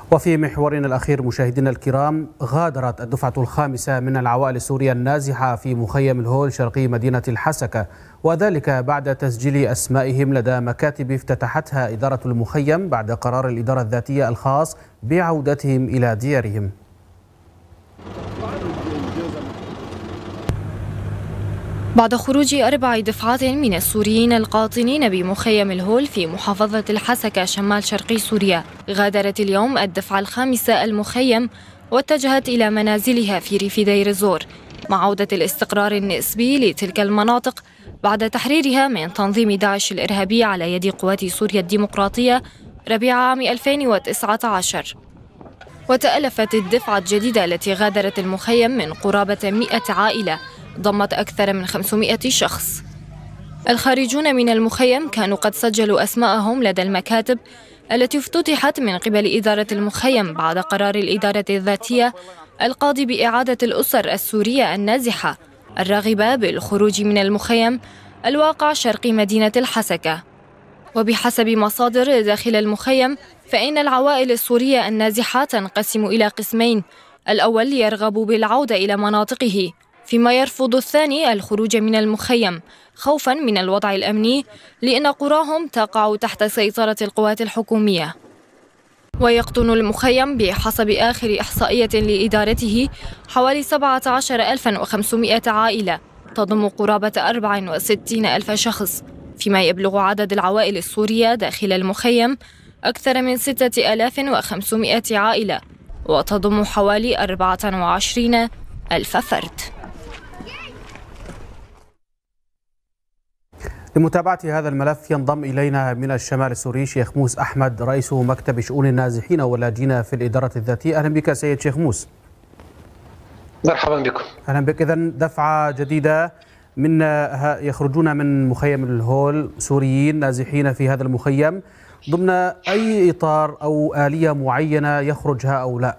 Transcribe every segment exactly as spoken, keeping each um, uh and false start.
وفي محورنا الأخير مشاهدينا الكرام، غادرت الدفعة الخامسة من العوائل السورية النازحة في مخيم الهول شرقي مدينة الحسكة، وذلك بعد تسجيل أسمائهم لدى مكاتب افتتحتها إدارة المخيم بعد قرار الإدارة الذاتية الخاص بعودتهم إلى ديارهم. بعد خروج أربع دفعات من السوريين القاطنين بمخيم الهول في محافظة الحسكة شمال شرقي سوريا، غادرت اليوم الدفعة الخامسة المخيم واتجهت إلى منازلها في ريف دير الزور مع عودة الاستقرار النسبي لتلك المناطق بعد تحريرها من تنظيم داعش الإرهابي على يد قوات سوريا الديمقراطية ربيع عام ألفين وتسعة عشر. وتألفت الدفعة الجديدة التي غادرت المخيم من قرابة مئة عائلة ضمت أكثر من خمسمئة شخص. الخارجون من المخيم كانوا قد سجلوا أسماءهم لدى المكاتب التي افتتحت من قبل إدارة المخيم بعد قرار الإدارة الذاتية القاضي بإعادة الأسر السورية النازحة الراغبة بالخروج من المخيم الواقع شرقي مدينة الحسكة. وبحسب مصادر داخل المخيم فإن العوائل السورية النازحة تنقسم إلى قسمين، الأول يرغب بالعودة إلى مناطقه، فيما يرفض الثاني الخروج من المخيم خوفا من الوضع الأمني لأن قراهم تقع تحت سيطرة القوات الحكومية. ويقطن المخيم بحسب آخر إحصائية لإدارته حوالي سبعة عشر ألفا وخمسمئة عائلة تضم قرابة أربعة وستين ألف شخص، فيما يبلغ عدد العوائل السورية داخل المخيم أكثر من ستة آلاف وخمسمئة عائلة وتضم حوالي أربعة وعشرين ألف فرد. لمتابعة هذا الملف ينضم إلينا من الشمال السوري شيخ موس أحمد رئيس مكتب شؤون النازحين واللاجئين في الإدارة الذاتية. أهلا بك سيد شيخ موس. مرحبا بكم. أهلا بك. إذن دفعة جديدة من يخرجون من مخيم الهول سوريين نازحين في هذا المخيم، ضمن أي إطار أو آلية معينة يخرج هؤلاء؟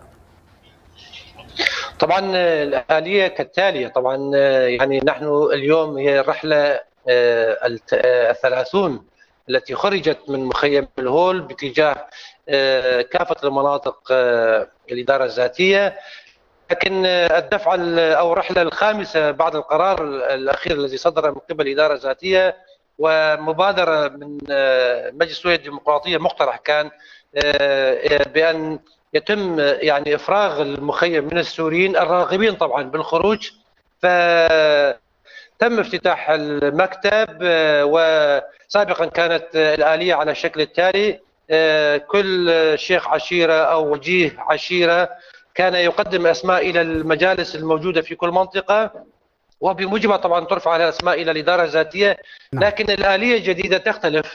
طبعا الآلية كالتالي. طبعا يعني نحن اليوم هي الرحلة الثلاثون التي خرجت من مخيم الهول باتجاه كافة المناطق الإدارة الذاتية، لكن الدفعة أو الرحلة الخامسة بعد القرار الأخير الذي صدر من قبل الإدارة الذاتية ومبادرة من مجلس سوريا الديمقراطية مقترح كان بأن يتم يعني إفراغ المخيم من السوريين الراغبين طبعا بالخروج. ف تم افتتاح المكتب، وسابقا كانت الآلية على الشكل التالي: كل شيخ عشيرة أو وجيه عشيرة كان يقدم أسماء إلى المجالس الموجودة في كل منطقة، وبموجبها طبعا ترفع الأسماء إلى الإدارة الذاتية. لكن الآلية الجديدة تختلف،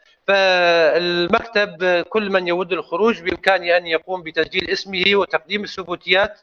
فالمكتب كل من يود الخروج بإمكانه أن يقوم بتسجيل اسمه وتقديم الثبوتيات،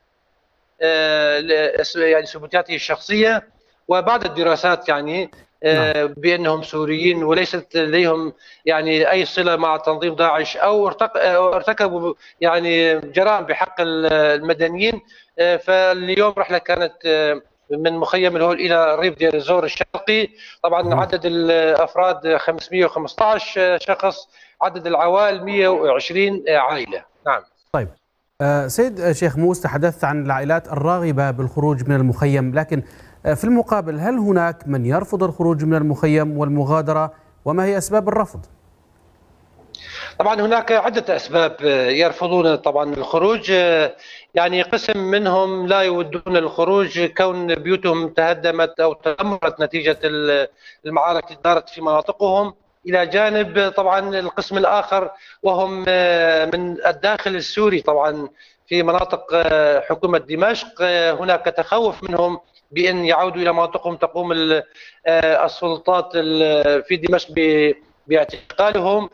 يعني ثبوتياته الشخصية، وبعد الدراسات يعني بأنهم سوريين وليست لديهم يعني أي صلة مع تنظيم داعش أو ارتكبوا يعني جرائم بحق المدنيين. فاليوم رحلة كانت من مخيم الهول إلى ريف دير الزور الشرقي. طبعا عدد الأفراد خمسمئة وخمسة عشر شخص، عدد العوائل مئة وعشرين عائلة. نعم. طيب سيد شيخ موس، تحدثت عن العائلات الراغبة بالخروج من المخيم، لكن في المقابل هل هناك من يرفض الخروج من المخيم والمغادرة، وما هي أسباب الرفض؟ طبعا هناك عدة أسباب يرفضون طبعا الخروج. يعني قسم منهم لا يودون الخروج كون بيوتهم تهدمت أو تدمرت نتيجة المعارك التي دارت في مناطقهم، إلى جانب طبعا القسم الآخر وهم من الداخل السوري. طبعا في مناطق حكومة دمشق هناك تخوف منهم بأن يعودوا إلى مناطقهم، تقوم السلطات في دمشق باعتقالهم،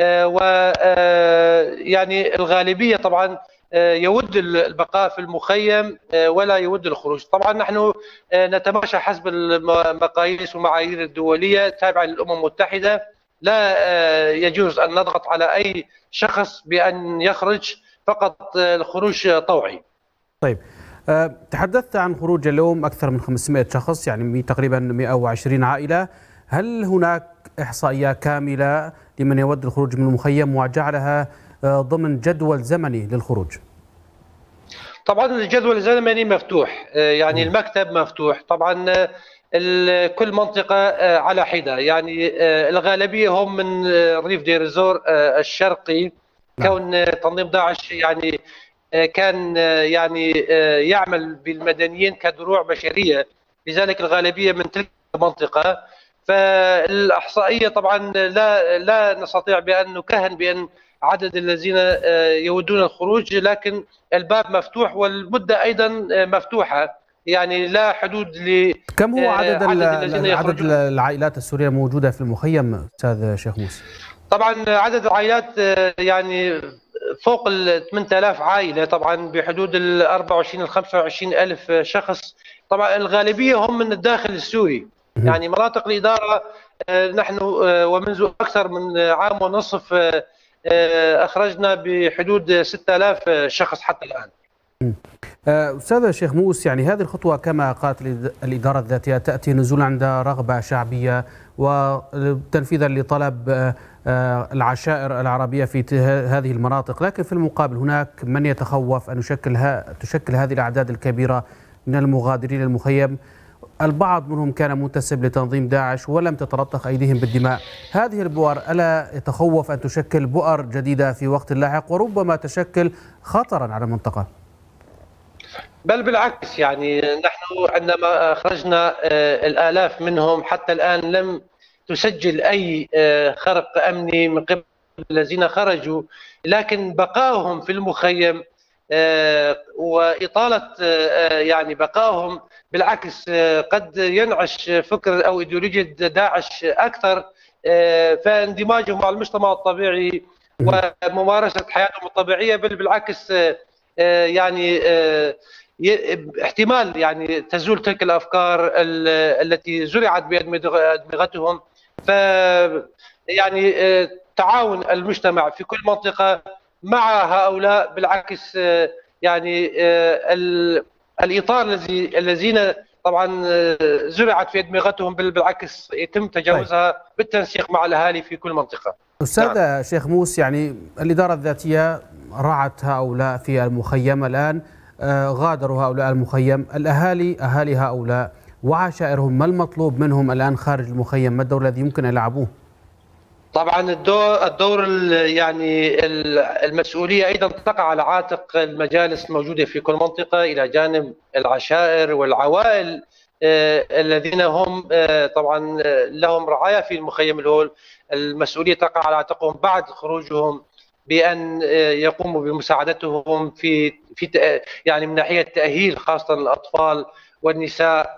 ويعني الغالبية طبعا يود البقاء في المخيم ولا يود الخروج. طبعا نحن نتماشى حسب المقاييس والمعايير الدولية التابعة للأمم المتحدة، لا يجوز أن نضغط على أي شخص بأن يخرج، فقط الخروج طوعي. طيب تحدثت عن خروج اليوم أكثر من خمسمئة شخص، يعني تقريبا مئة وعشرين عائلة. هل هناك إحصائية كاملة لمن يود الخروج من المخيم وجعلها ضمن جدول زمني للخروج؟ طبعا الجدول الزمني مفتوح، يعني المكتب مفتوح طبعا. كل منطقة على حدة، يعني الغالبية هم من ريف دير الزور الشرقي، كون تنظيم داعش يعني كان يعني يعمل بالمدنيين كدروع بشرية، لذلك الغالبية من تلك المنطقة. فالإحصائية طبعا لا لا نستطيع بأن نكهن بأن عدد الذين يودون الخروج، لكن الباب مفتوح والمدة أيضا مفتوحة، يعني لا حدود ل كم هو عدد, عدد, عدد العائلات السورية الموجودة في المخيم أستاذ شيخ موسى؟ طبعا عدد العائلات يعني فوق ال ثمانية آلاف عائلة، طبعا بحدود ال أربعة وعشرين إلى خمسة وعشرين ألف شخص. طبعا الغالبية هم من الداخل السوري، يعني مناطق الإدارة نحن ومنذ أكثر من عام ونصف أخرجنا بحدود ستة آلاف شخص حتى الآن. أستاذ شيخ موسى، يعني هذه الخطوة كما قالت الإدارة الذاتية تأتي نزولا عند رغبة شعبية وتنفيذا لطلب العشائر العربية في هذه المناطق، لكن في المقابل هناك من يتخوف أن يشكل تشكل هذه الأعداد الكبيرة من المغادرين المخيم. البعض منهم كان منتسب لتنظيم داعش ولم تتلطخ أيديهم بالدماء. هذه البؤر ألا يتخوف أن تشكل بؤر جديدة في وقت لاحق وربما تشكل خطرا على المنطقة؟ بل بالعكس، يعني نحن عندما أخرجنا الآلاف منهم حتى الآن لم تسجل أي خرق أمني من قبل الذين خرجوا، لكن بقائهم في المخيم وإطالة يعني بقائهم بالعكس قد ينعش فكر أو إيديولوجيا داعش أكثر، فاندماجهم مع المجتمع الطبيعي وممارسة حياتهم الطبيعية، بل بالعكس يعني احتمال يعني تزول تلك الأفكار التي زرعت بأدمغتهم. ف يعني تعاون المجتمع في كل منطقة مع هؤلاء بالعكس، يعني الإطار الذي الذين طبعا زرعت في أدمغتهم بالعكس يتم تجاوزها طيب. بالتنسيق مع الأهالي في كل منطقة. أستاذ نعم. شيخ موسى، يعني الإدارة الذاتية رعت هؤلاء في المخيم، الآن غادروا هؤلاء المخيم، الأهالي أهالي هؤلاء وعشائرهم، ما المطلوب منهم الآن خارج المخيم؟ ما الدور الذي يمكن أن يلعبوه؟ طبعا الدور الدور يعني المسؤوليه ايضا تقع على عاتق المجالس الموجوده في كل منطقه، الى جانب العشائر والعوائل الذين هم طبعا لهم رعايه في المخيم الهول. المسؤوليه تقع على عاتقهم بعد خروجهم بان يقوموا بمساعدتهم في في يعني من ناحيه التاهيل، خاصه الاطفال والنساء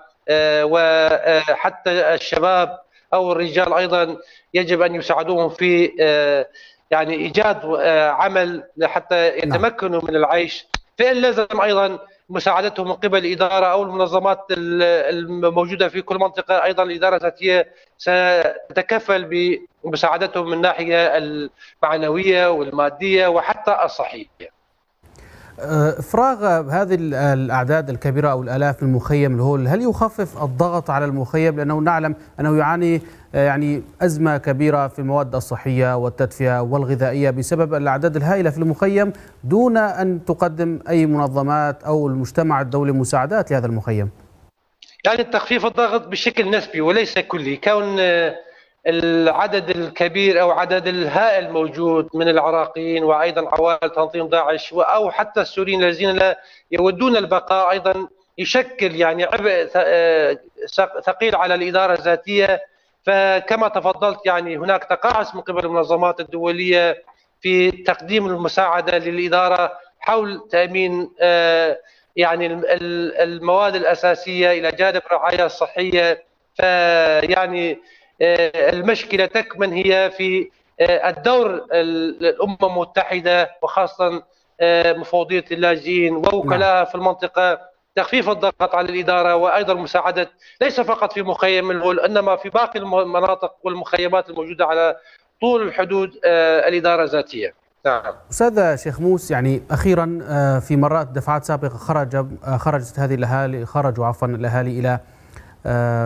وحتى الشباب او الرجال ايضا يجب ان يساعدوهم في يعني ايجاد عمل حتى يتمكنوا من العيش. فإن لازم ايضا مساعدتهم من قبل الاداره او المنظمات الموجوده في كل منطقه، ايضا الاداره الذاتيه ستتكفل بمساعدتهم من الناحيه المعنويه والماديه وحتى الصحيه. إفراغ هذه الأعداد الكبيرة أو الآلاف من مخيم الهول هل يخفف الضغط على المخيم؟ لأنه نعلم أنه يعاني يعني أزمة كبيرة في المواد الصحية والتدفئة والغذائية بسبب الأعداد الهائلة في المخيم دون أن تقدم أي منظمات أو المجتمع الدولي مساعدات لهذا المخيم. يعني تخفيف الضغط بشكل نسبي وليس كلي، كون العدد الكبير او عدد الهائل موجود من العراقيين وايضا عوائل تنظيم داعش او حتى السوريين الذين لا يودون البقاء ايضا يشكل يعني عبء ثقيل على الاداره الذاتيه. فكما تفضلت يعني هناك تقاعس من قبل المنظمات الدوليه في تقديم المساعده للاداره حول تامين يعني المواد الاساسيه الى جانب الرعايه الصحيه. فيعني المشكلة تكمن هي في الدور الأمم المتحدة وخاصة مفوضية اللاجئين ووكلاء في المنطقة، تخفيف الضغط على الإدارة وأيضا مساعدة ليس فقط في مخيم الهول إنما في باقي المناطق والمخيمات الموجودة على طول الحدود الإدارة الذاتية. نعم. أستاذ شيخ موسى، يعني أخيرا في مرات دفعات سابقة خرج خرجت هذه الأهالي خرجوا عفوا الأهالي إلى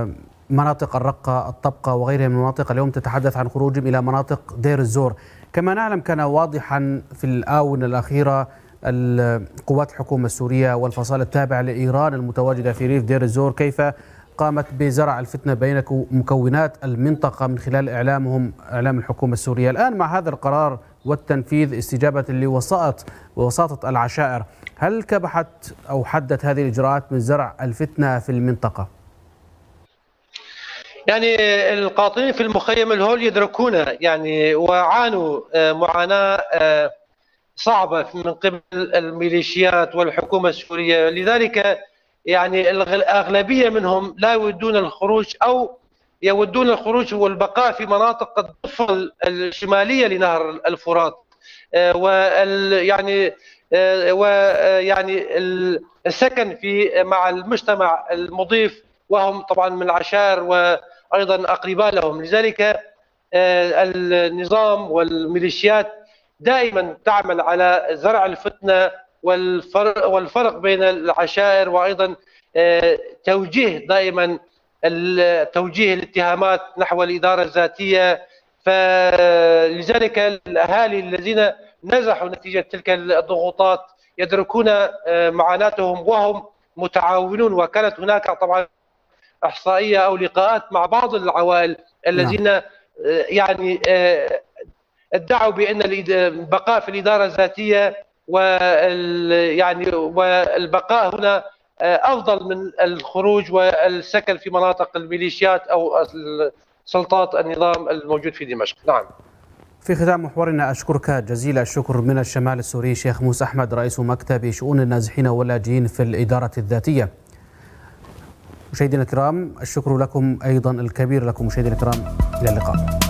مناطق الرقة، الطبقة وغيرها من المناطق، اليوم تتحدث عن خروجهم إلى مناطق دير الزور. كما نعلم كان واضحا في الآونة الأخيرة القوات الحكومة السورية والفصائل التابعة لإيران المتواجدة في ريف دير الزور كيف قامت بزرع الفتنة بين مكونات المنطقة من خلال إعلامهم إعلام الحكومة السورية. الآن مع هذا القرار والتنفيذ استجابة لوساطة وساطة العشائر، هل كبحت أو حدت هذه الإجراءات من زرع الفتنة في المنطقة؟ يعني القاطنين في المخيم الهول يدركون يعني وعانوا معاناة صعبة من قبل الميليشيات والحكومة السورية، لذلك يعني الأغلبية منهم لا يودون الخروج أو يودون الخروج والبقاء في مناطق الضفة الشمالية لنهر الفرات، وال يعني ويعني السكن في مع المجتمع المضيف وهم طبعا من العشائر وايضا اقرباء لهم. لذلك النظام والميليشيات دائما تعمل على زرع الفتنه والفرق والفرق بين العشائر، وايضا توجيه دائما توجيه الاتهامات نحو الاداره الذاتيه. فلذلك الاهالي الذين نزحوا نتيجه تلك الضغوطات يدركون معاناتهم وهم متعاونون، وكانت هناك طبعا احصائيه او لقاءات مع بعض العوائل الذين نعم. يعني ادعوا بان البقاء في الاداره الذاتيه وال يعني والبقاء هنا افضل من الخروج والسكن في مناطق الميليشيات او سلطات النظام الموجود في دمشق. نعم. في ختام محورنا أشكرك جزيل الشكر من الشمال السوري شيخ موسى أحمد رئيس مكتب شؤون النازحين واللاجئين في الإدارة الذاتية. مشاهدينا الكرام الشكر لكم أيضا الكبير لكم مشاهدينا الكرام، إلى اللقاء.